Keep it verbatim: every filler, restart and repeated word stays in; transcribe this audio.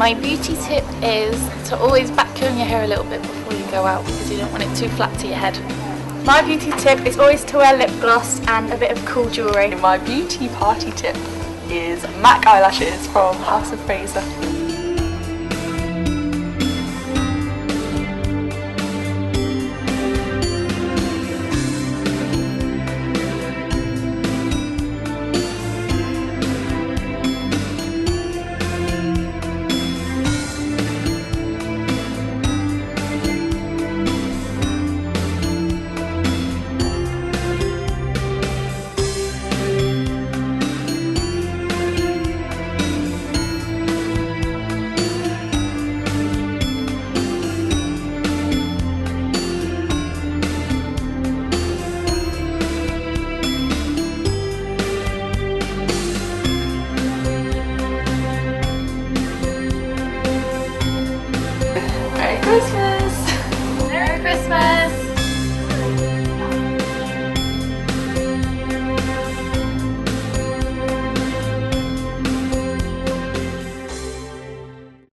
My beauty tip is to always back comb your hair a little bit before you go out because you don't want it too flat to your head. My beauty tip is always to wear lip gloss and a bit of cool jewellery. My beauty party tip is MAC eyelashes from House of Fraser. Christmas!